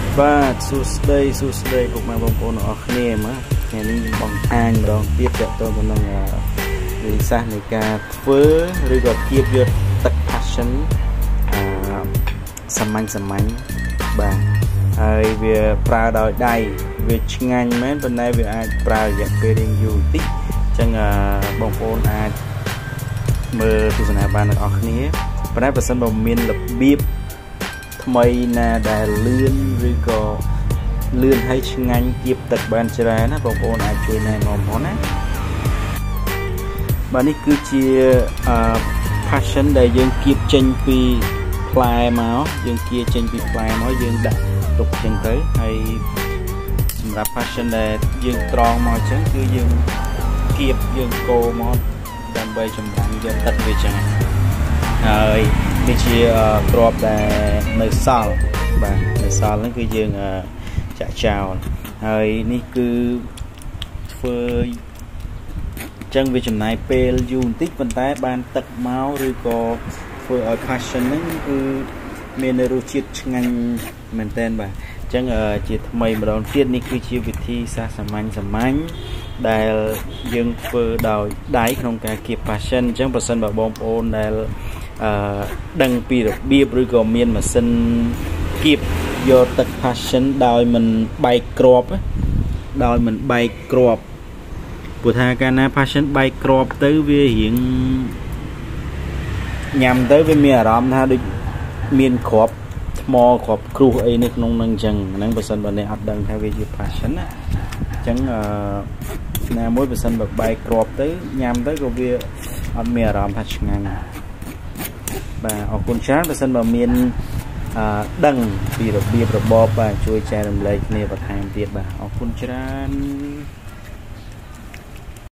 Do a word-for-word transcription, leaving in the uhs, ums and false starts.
បាទសួស្តីសួស្តីពុកម៉ែបងប្អូនទាំងអស់គ្នាមកថ្ងៃនេះខ្ញុំបង្ហាញម្ដងទៀតតទៅទៅនឹងវិធីសាស្ត្រនៃការធ្វើឬក៏គៀបយកទឹក passion អឺសាមញ្ញសាមញ្ញបាទហើយវាប្រើដោយដៃវាឆ្ងាញ់មែនប៉ុន្តែវាអាចប្រើរយៈពេលរៀងយូរបន្តិចអញ្ចឹងបងប្អូនអាចមើលទស្សនាបានទាំងអស់គ្នាប៉ុន្តែបើសិនបើមានរបៀបថ្មីណាដែលលឿនឬក៏លឿនហើយឆ្ងាញ់គៀបទឹកបានច្រើនណាបងប្អូនអាចជួយណែនាំផងណាបាទនេះគឺជា passion ដែលយើងគៀបចេញពីផ្លែមកយើងគៀបចេញពីផ្លែមកយើងដាក់ទុកចឹងទៅហើយសម្រាប់ passion ដែលយើងត្រងមកចឹងគឺយើងគៀបយើងកូរមកដើម្បីចម្រាញ់យកទឹកវាចឹងហើយនេះជាគ្រាប់ដែលនៅសល់បាទនៅសល់ហ្នឹងគឺយើងចាក់ចោលហើយនេះគឺធ្វើអញ្ចឹងវាចំណាយពេលយូរបន្តិចប៉ុន្តែបានទឹកមកឬក៏ធ្វើឲ្យ passion ហ្នឹងគឺមានរសជាតិឆ្ងាញ់មែនតើបាទអញ្ចឹងជាថ្មីម្ដងទៀតនេះគឺជាវិធីសាស្ត្រសាមញ្ញសាមញ្ញដែលយើងធ្វើដោយដៃក្នុងការគៀប passion អញ្ចឹងប្រសិនបើបងប្អូនដែលអឺដឹងពីរបៀបឬក៏មានម៉ាស៊ីនគៀបយកទឹក passion ដោយមិនបែកគ្រាប់ដោយមិនបែកគ្រាប់ព្រោះថាកាលណា passion បែកគ្រាប់ទៅវារៀងញ៉ាំទៅវាមានអារម្មណ៍ថាដូចមានគ្រាប់ថ្មគ្រាប់គ្រុះអីនៅក្នុងនឹងអញ្ចឹងហ្នឹងបើសិនបើអ្នកអត់ដឹងថាវាជា passion ណាអញ្ចឹងអឺណាមួយបើសិនបើបែកគ្រាប់ទៅញ៉ាំទៅក៏វាអត់មានអារម្មណ៍ថាឆ្ងាញ់បាទអរគុណច្រើនបើសិនបើមានអឺដឹងពីរបៀបរបបបាទជួយចែករំលែកគ្នាបន្ថែមទៀតបាទអរគុណច្រើន